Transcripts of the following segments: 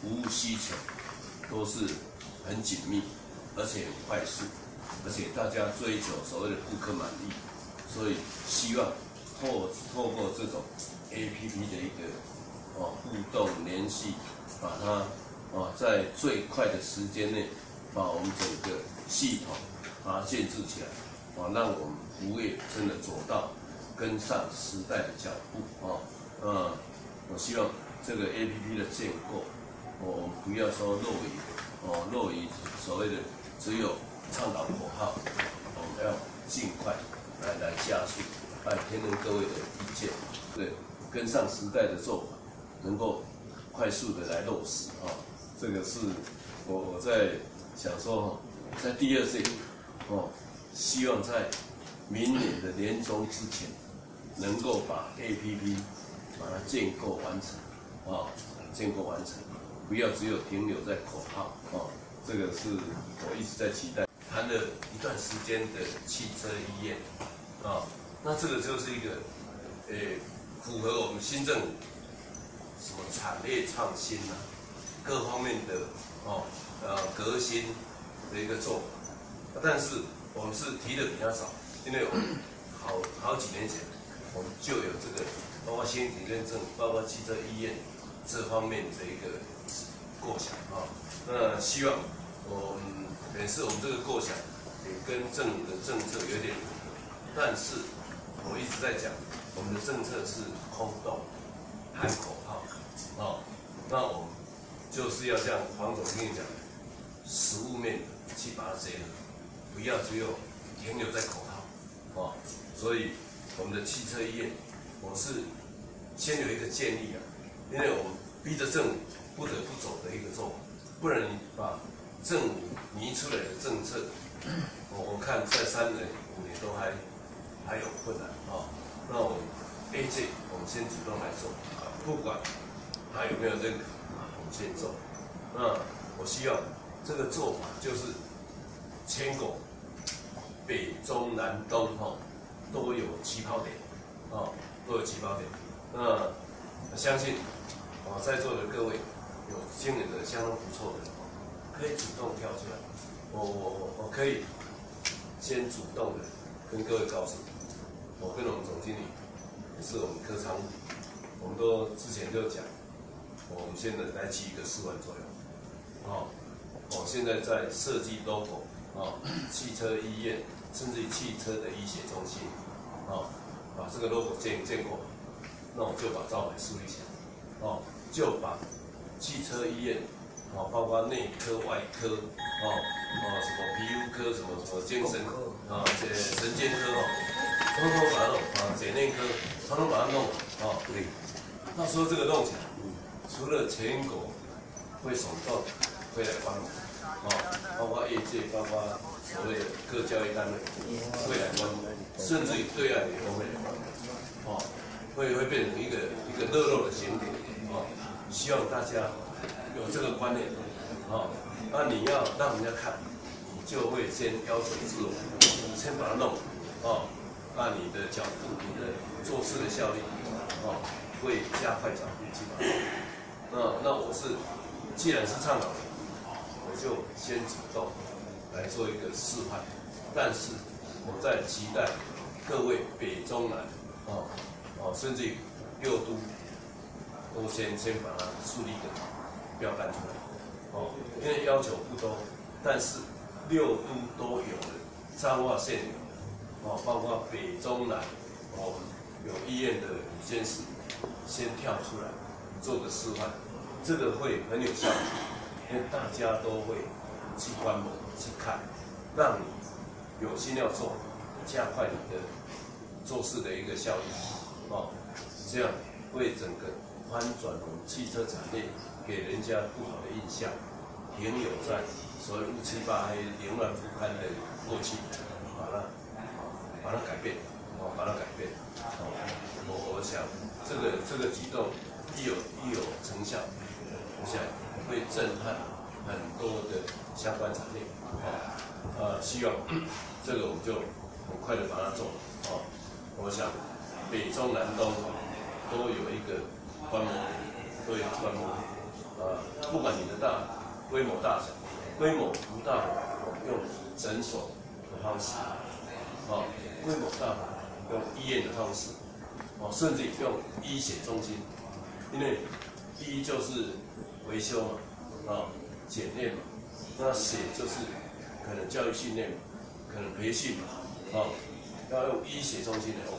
服务需求都是很紧密，而且很快速，而且大家追求所谓的顾客满意，所以希望透过这种 APP 的一个互动联系，把它在最快的时间内，把我们整个系统把它建制起来，让我们服务业真的走到跟上时代的脚步我希望这个 APP 的建构，我们不要说落于所谓的只有倡导口号，我们要尽快来加速，来听听各位的意见，对，跟上时代的做法，能够快速的来落实这个是我在想说在第二届希望在明年的年中之前，能够把 APP 把它建构完成建构完成，不要只有停留在口号这个是我一直在期待。谈了一段时间的汽车医院那这个就是一个符合我们新政府什么产业创新各方面的革新的一个做法，但是我们是提的比较少，因为我们好几年前我们就有这个，包括先体认证，包括汽车医院这方面的一个构想那希望也是我们这个构想也跟政府的政策有点符合，但是我一直在讲，我们的政策是空洞，喊口号那我们就是要像黄总跟你讲，实务面去把它结合，不要只有停留在口号所以我们的汽车医院，我是先有一个建议因为我们逼着政府不得不走的一个做法，不然你把政府拟出来的政策，我看在3年5年都还有困难那我们 AJ 我们先主动来做不管他有没有认可我们先做。那我希望这个做法就是全国北中南东都有起跑点都有起跑点。那我相信在座的各位有经营的相当不错的，可以主动跳出来。我可以先主动的跟各位告诉，我跟我们总经理也是我们科常务，我们都之前就讲，我们现在来起一个4万左右现在在设计 logo 汽车医院，甚至于汽车的医学中心把这个 logo 建过，那我就把招牌树立起来就把汽车医院包括内科、外科什么皮肤科、什么精神神经科通通把它弄检内科通通把它弄对，到时候这个弄起来，除了全国会手动会来帮忙包括业界，包括所谓的各教育单位会来帮忙，甚至于对岸也都会来帮忙会变成一个热络的景点希望大家有这个观念那你要让人家看，你就会先要求自我，先把它弄那你的脚步，你的做事的效率会加快脚步去把它弄那我是既然是倡导，我就先主动来做一个示范，但是我在期待各位北中南甚至于6都都先把它树立一个标杆出来因为要求不多，但是6都都有的，彰化县有的包括北中南有医院的监视，先跳出来做个示范，这个会很有效果，因为大家都会去观摩去看，让你有心要做，加快你的做事的一个效率这样会整个翻转我们汽车产业给人家不好的印象，停留在所谓乌漆八黑、凌乱不堪的过去，把它改变把它改变我想这个举动一有成效，我想会震撼很多的相关产业希望这个我们就很快的把它做我想北中南东都有一个观摩点，都有观摩点不管你的规模大小，规模不大，用诊所的方式，规模大用医院的方式，甚至用医血中心，因为医就是维修嘛，检验嘛，那血就是可能教育训练嘛，可能培训嘛，要用医血中心的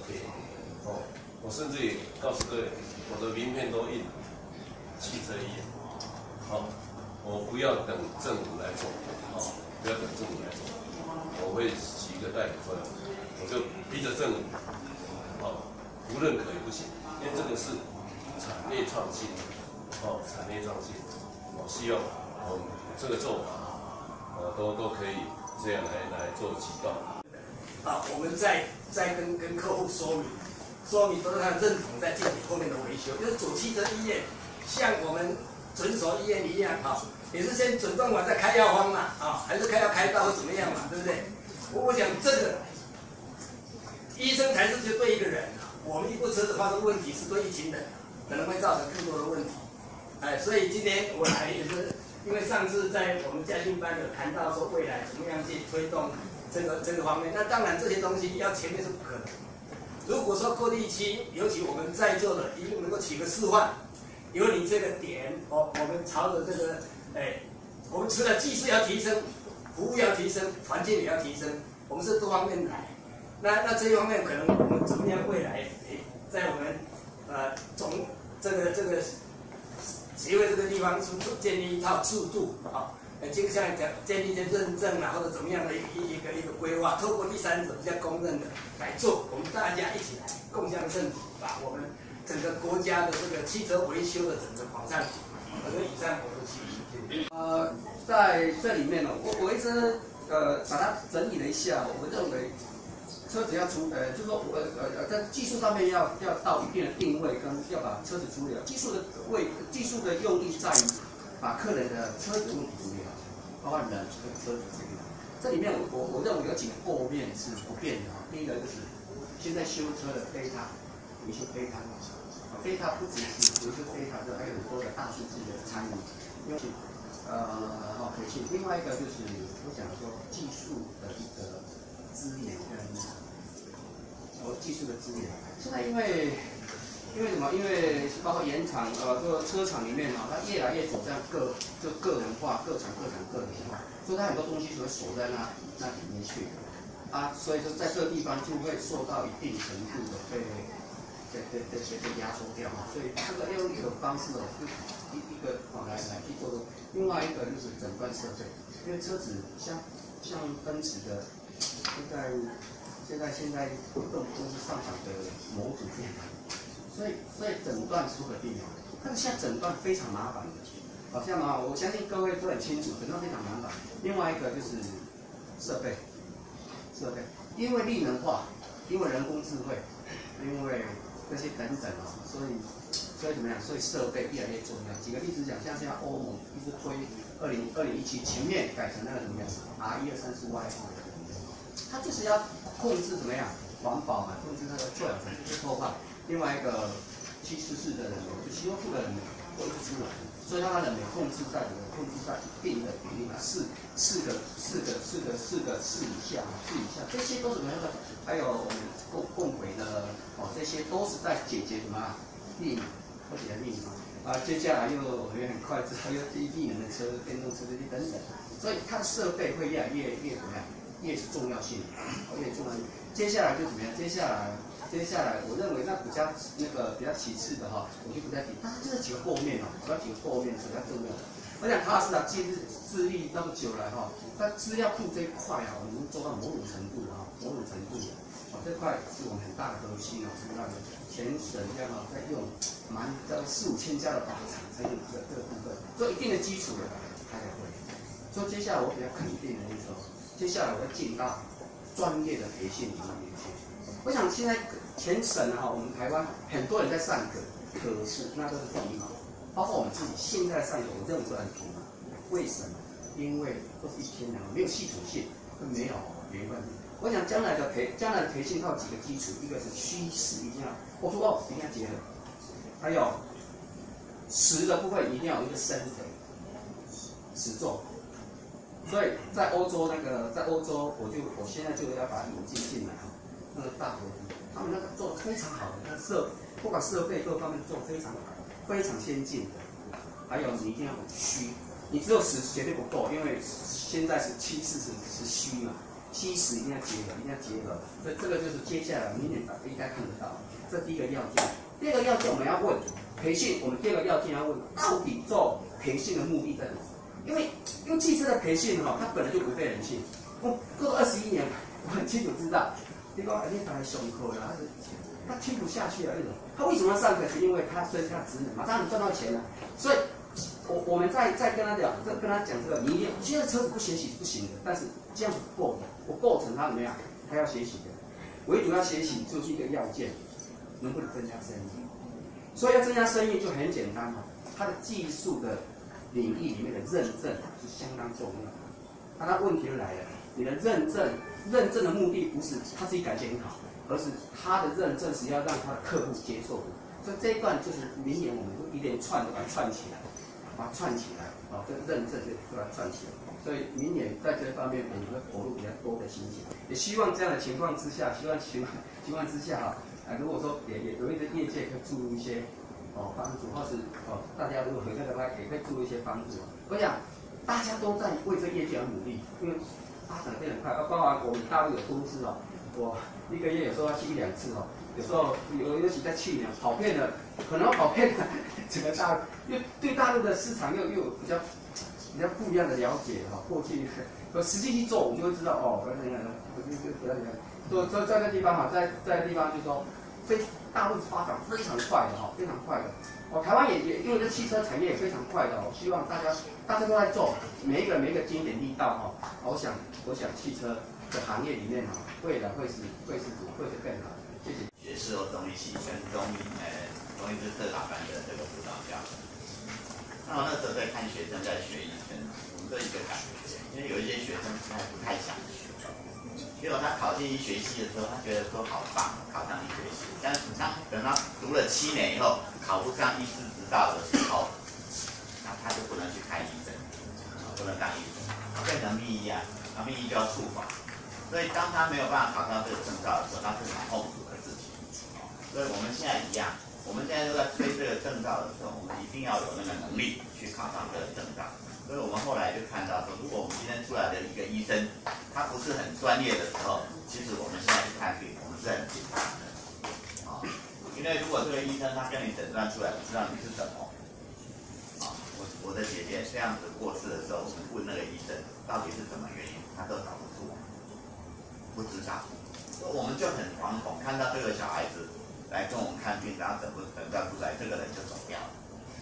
OK，我甚至也告诉各位，我的名片都印汽车医院，我不要等政府来做，不要等政府来做，我会起一个代表出来，我就逼着政府，不认可也不行，因为这个是产业创新，产业创新，我希望我们这个做法，都可以这样来做启动。 我们再跟客户说明都是他认同，再进行后面的维修，就是主汽车医院，像我们诊所医院一样，也是先诊断完再开药方嘛，还是开刀或怎么样嘛，对不对？我想这个医生才是就对一个人，我们一部车子发生问题是对一群人，可能会造成更多的问题。所以今天我来也是因为上次在我们家训班有谈到说未来怎么样去推动这个方面，那当然这些东西要前面是不可能。如果说各地区，尤其我们在座的，一定能够起个示范，有你这个点，我们朝着这个，我们除了技术要提升，服务要提升，环境也要提升，我们是多方面来。那这一方面可能我们怎么样未来，在我们这个协会这个地方建立一套制度就像建立一些认证或者怎么样的一个规划，透过第三者比较公认的来做，我们大家一起来共襄盛举，把我们整个国家的这个汽车维修的整个往上举。所以以上我的提议。 在这里面我一直把它整理了一下，我认为车子要就是说在技术上面要到一定的定位，跟要把车子处理好。技术的用意在于把客人的车子问题处理好，包括人跟车子处理好。这里面我认为有几个构面是不变的第一个就是现在修车的备胎，维修备胎，备胎不只是维修备胎，还有很多的大数据的参与，因为培训。另外一个就是我想说技术的一个资源跟技术的资源。现在因为什么？因为包括原厂这个车厂里面它越来越走向个人化，各厂个人化，所以它很多东西就会锁在那里面去所以说在这个地方就会受到一定程度的被压缩掉所以这个用一种方式一个来去做。另外一个就是诊断设备，因为车子像奔驰的现在都是上场的模组电脑，所以诊断是合定的，但是现在诊断非常麻烦的，好像我相信各位都很清楚，诊断非常麻烦。另外一个就是设备，因为力能化，因为人工智慧，因为这些等等所以怎么样？所以设备越来越重要。举个例子讲，像现在欧盟一直推2017前面改成那个怎么样 R123Y， 它就是要控制怎么样环保嘛，控制那个臭氧层次破坏。另外一个744的人流，就吸入的人流都是出来，所以让它的美控制在一定的比例嘛，四以下，这些都是什么样的？还有我们共轨的这些都是在解决什么力嘛，而且力嘛接下来我们很快知道又力能的车、电动车这些等等，所以它的设备会越来越怎么样？越是重要性，越重要性。接下来就怎么样？接下来，我认为那比较其次的我就不再提。但是这几个构面主要几个构面是比较重要的。我想踏实致力那么久了在资料库这一块我们做到某种程度这块是我们很大的核心是那个全省这样在用4、5千家的靶场在用这个部分，做一定的基础的开会。所以接下来我比较肯定的就是说，接下来我要进到专业的培训里面去。我想现在全省我们台湾很多人在上课，可是那都是皮毛，包括我们自己现在上课，我认为都很皮毛。为什么？因为都是1000人，没有系统性，没有连贯性。我想将来的培训靠几个基础，一个是趋势一定要，一定要结合，还有实的部分一定要有一个深肥，实重。所以在欧洲我现在就要把它引进进来哈，那个大合体，他们那个做的非常好的，那不管设备各方面做得非常好，非常先进的。还有你一定要虚，你只有实绝对不够，因为现在是70-40是虚嘛，虚实一定要结合，一定要结合。所以这个就是接下来明年应该看得到，这第一个要件。第二个要件我们要问培训，我们第二个要件要问到底做培训的目的在哪？因为汽车的培训哈，它本来就违背人性。我过了21年，我很清楚知道，你讲你把它上课了，他听不下去了那种。他为什么要上课？是因为他增加职能，马上能赚到钱了。所以，我们再跟他讲，跟他讲这个，你现在车子不学习是不行的，但是这样子不够的。我构成他怎么样？他要学习的，唯独要学习就是一个要件，能不能增加生意？所以要增加生意就很简单嘛，它的技术的领域里面的认证是相当重要的。那它问题就来了，你的认证的目的不是它自己感觉很好，而是它的认证是要让它的客户接受的。所以这一段就是明年我们一连串的把它串起来，这认证就把它串起来。所以明年在这方面我们会投入比较多的心血，也希望这样的情况之下，如果说也有一些业界可以注入一些帮助，或是大家如果合作的话，也可以注入一些帮助。我想大家都在为这业界而努力，因为发展得非常快，包括我们大陆有公司我一个月有时候要去1-2次有时候尤其在去年跑遍了，可能跑遍了整个大陆，因为对大陆的市场又有比较不一样的了解过去实际去做，我们就会知道所以在那地方在那地方就是说，大陆发展非常快的非常快的。台湾也因为这汽车产业也非常快的希望大家都在做，每一个经典力道我想汽车的行业里面未来会是更好。谢谢。 学士或中医系跟中医是特长班的这个辅导教授。那我那时候在看学生在学医生，我们都有一个感觉，因为有一些学生他不太想学。结果他考进医学系的时候，他觉得说好棒，考上医学系。但是等他读了7年以后，考不上医师执照的时候，那他就不能去看医生，不能当医生，变成秘医秘医就要处罚。所以当他没有办法考上这个证照的时候，他是很痛苦的事情。所以我们现在一样，我们现在都在推这个证照的时候，我们一定要有那个能力去考上这个证照。所以我们后来就看到说，如果我们今天出来的一个医生，他不是很专业的时候，其实我们现在去看病，我们是很紧张的因为如果这个医生他跟你诊断出来，不知道你是什么我的姐姐这样子过世的时候，我们问那个医生到底是什么原因，他都找不出来，不知道，我们就很惶恐，看到这个小孩子来跟我们看病，然后诊断出来，这个人就走掉了。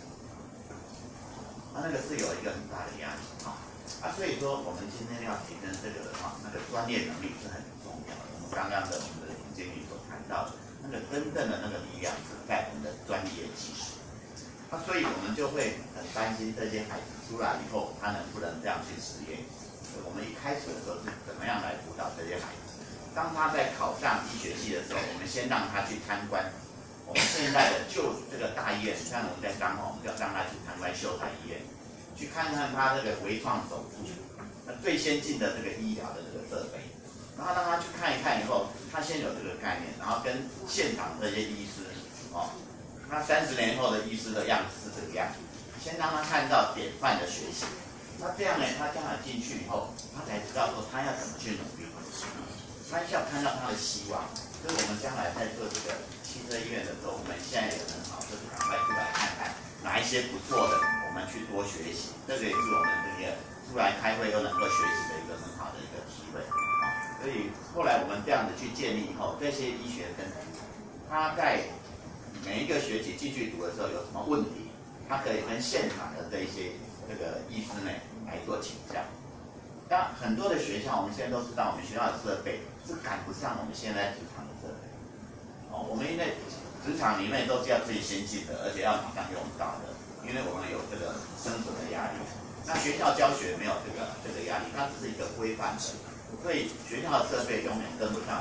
那个是有一个很大的压力所以说我们今天要提升这个的话，那个专业能力是很重要的。我们刚刚的我们的总经理所谈到的，那个真正的那个力量是在我们的专业技术。所以我们就会很担心这些孩子出来以后，他能不能这样去实验。我们一开始的时候是怎么样来辅导这些孩子？当他在考上医学系的时候，我们先让他去参观我们现在的这个大医院，像我们在彰化，我们就让他去参观秀才医院，去看看他这个微创手术，最先进的这个医疗的这个设备，然后让他去看一看以后，他先有这个概念，然后跟现场这些医师那30年后的医师的样子是这个样子，先让他看到典范的学习，那这样呢，他将来进去以后，他才知道说他要怎么去努力，他要看到他的希望。所以我们将来在做这个汽车医院的时候，我们现在也很好，就是赶快出来看看哪一些不错的，我们去多学习。这个也是我们这个出来开会都能够学习的一个很好的一个机会。所以后来我们这样子去建立以后，这些医学生他在每一个学期进去读的时候有什么问题，他可以跟现场的这些医师呢来做请教。当很多的学校，我们现在都知道，我们学校的设备是赶不上我们现在职场的设备。我们因为职场里面都是要最先进的，而且要马上用到的，因为我们有这个生存的压力。那学校教学没有这个压力，它只是一个规范的，所以学校的设备永远跟不上我们的职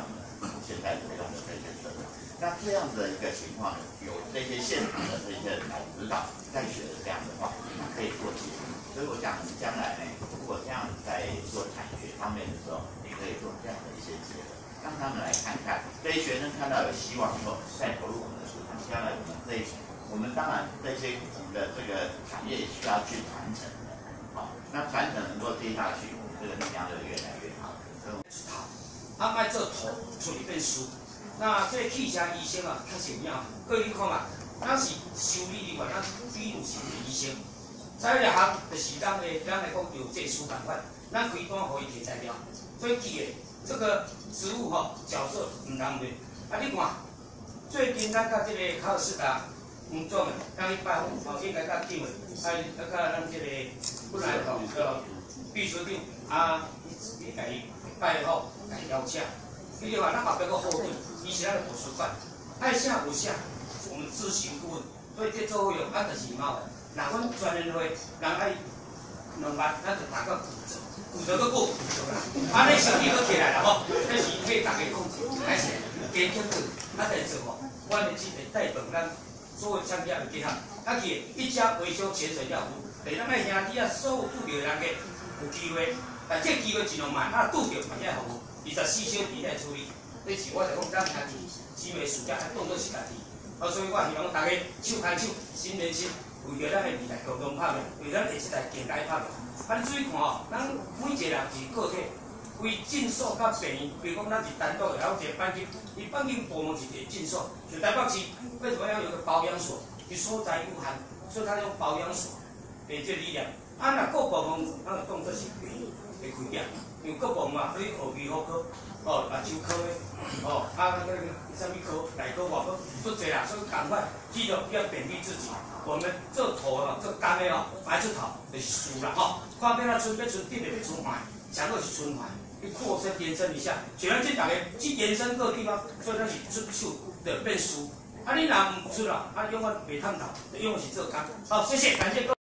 现在所用的这些设备。那这样的一个情况，有这些现场的这些人来指导在学的这样的话，那可以做解决。所以我想，将来呢，如果这样在做产学方面的时候，你可以做这样的一些结合，让他们来看看，这些学生看到有希望以后，再投入我们的市场。将来我们当然这些我们的这个产业需要去传承的，好，那传承能够接下去，我们这个力量就越来越好。 他卖这头出一本书，那这汽车医生啊，较重要。各位看嘛，咱是修理的话，咱比如是医生。材料行就是咱来讲有这书同款，咱开单可以摕材料。最记的这个职务角色唔同的。啊，你看，最近咱甲这个考试达吴总的，咱去拜访，应该甲长的，甲咱这个本来秘书长伊甲伊拜访，甲伊邀请。伊就话咱后壁个后盾，伊是咱的图书馆，爱写无写，我们咨询顾问，所以这做伙用，咱就是毛的。若阮专业会，人爱2万，咱就大个骨折个骨折啦，安尼生意都起来了吼，这是替大家讲，而且加强的，再做吼，阮的这个带动咱所有厂家的结合，去一家维修全程要服务，对咱的兄弟所有拄着人个有机会，但这机会尽量慢，拄着嘛才服务。24小时来处理，这是我就讲咱家己姊妹事业当作是家己，所以我希望大家手牵手，心连心，为着咱的未来共同拍拼，为咱下一代健康拍拼。你注意看咱每一个人是个体，为诊所甲病院，比如讲咱是单独的，还有一个班级，伊班级部门是一个诊所，就台北市为什么要有个保养所？伊所在有限，所以他用保养所的这力量。若各部门咱就当作是病院的开业。因为各部门啊，你学医学科，目睭科的，那个什么科，内科、外科，足侪啦，所以赶快记得要勉励自己。我们做头做工的埋出头就是输啦看变啊春要春，特别要春环，强到是春环，去扩伸延伸一下，全然去大家去延伸各地方，所以咱是出手的变输。你若唔出啦，永远袂探头，永远是做工。好，谢谢，感谢各位。